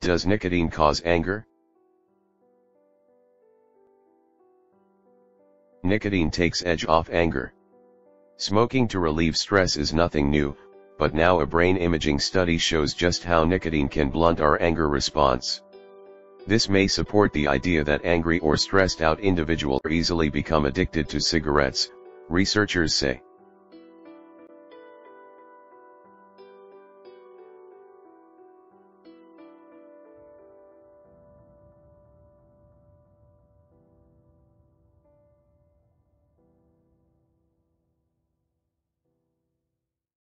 Does nicotine cause anger? Nicotine takes edge off anger. Smoking to relieve stress is nothing new, but now a brain imaging study shows just how nicotine can blunt our anger response. This may support the idea that angry or stressed out individuals easily become addicted to cigarettes, researchers say.